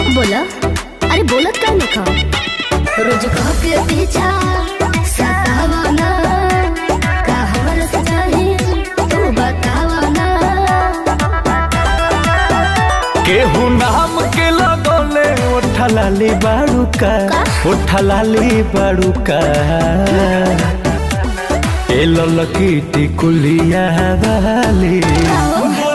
बोला अरे बोलत का नहीं खा रोज कह के पीछा सतावना का हमर से चाही तू बतावना केहू नाम के लगोले उठा लाली बाड़ू का उठा लाली बाड़ू का ए ललकी टिकुलिया वाली